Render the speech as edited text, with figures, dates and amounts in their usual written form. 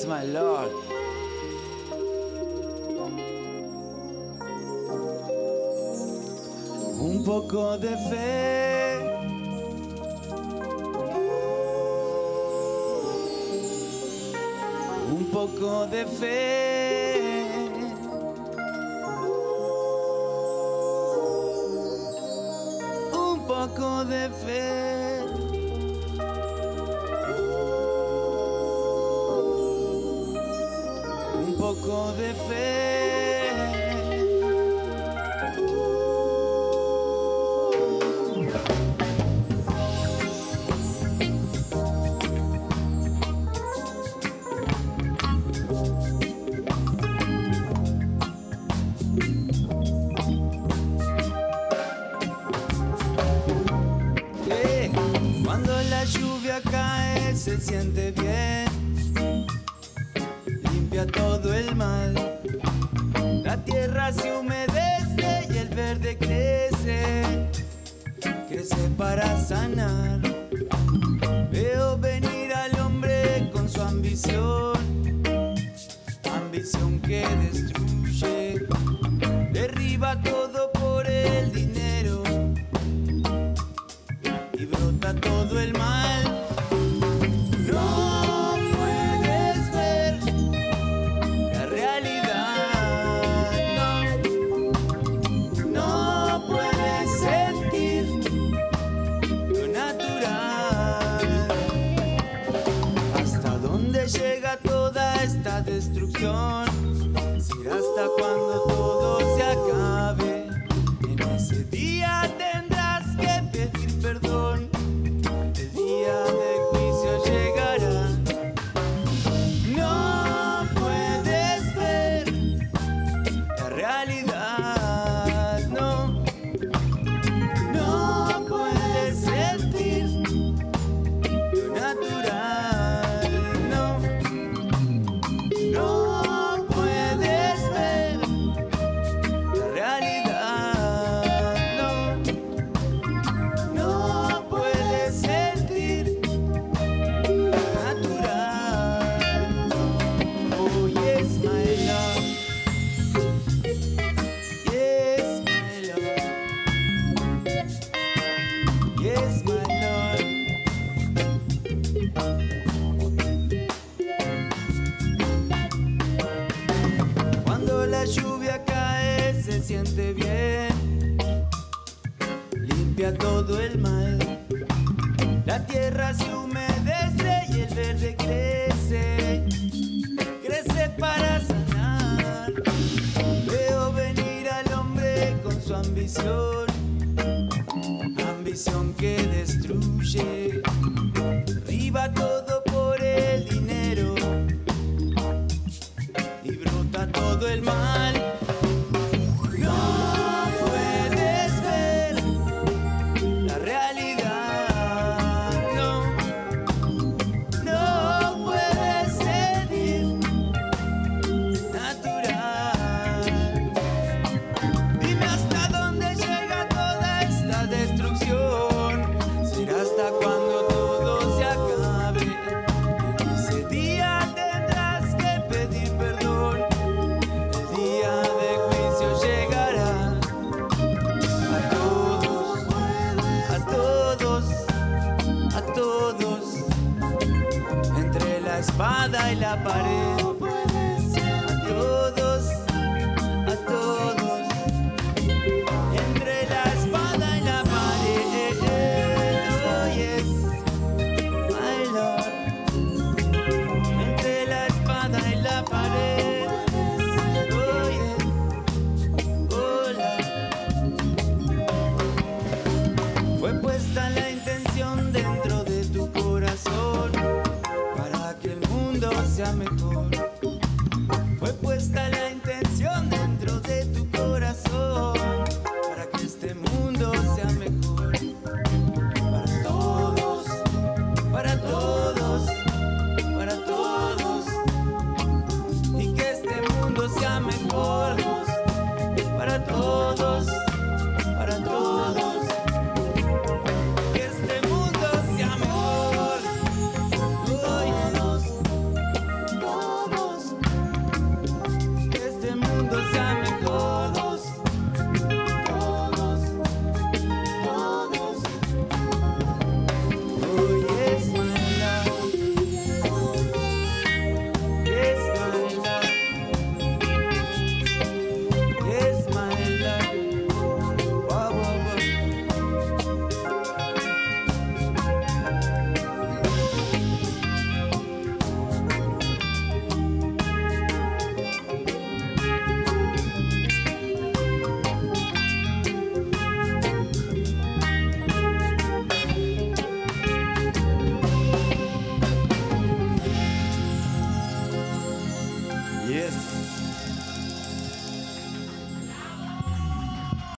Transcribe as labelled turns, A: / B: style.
A: yes, my Lord. Un poco de fe, un poco de fe, un poco de fe, un poco de fe. Cuando la lluvia cae se siente bien, limpia todo el mal, la tierra se humedece y el verde crece, crece para sanar. Veo venir al hombre con su ambición, ambición que destruye, derriba todo por el dinero y brota todo el mal. No puedes ver la realidad, no puedes sentir lo natural. ¿Hasta dónde llega toda esta destrucción? ¿Será hasta cuando todo se acabe? En ese día tendrás que pedir perdón, el día del juicio llegará. No puedes ver la realidad, no puedes sentir lo natural, no puedes ver la realidad, no puedes sentir lo natural. Oh yes, my love, yes, my love, yes, my love. Cuando la lluvia cae se siente bien, limpia todo el mal, la tierra se humedece y el verde crece, crece para sanar. Veo venir al hombre con su ambición, ambición que destruye, derriba todo por el dinero y brota todo el mal. No puedes ver la realidad, no puedes sentir natural. Dime hasta dónde llega toda esta destrucción. ¿Será hasta cuando todo se acabe? En ese día tendrás que pedir perdón, el día de juicio llegará. A todos, a todos, a todos, entre la espada y la pared. A todos, a todos, entre la espada y la pared. Oh yes, my Lord, entre la espada y la pared. Oh yeah, hola. Fue puesta la intención dentro de tu corazón para que el mundo sea mejor. Fue puesta la intención dentro de tu corazón para que este mundo sea mejor. Para todos, para todos, para todos. Y que este mundo sea mejor para todos.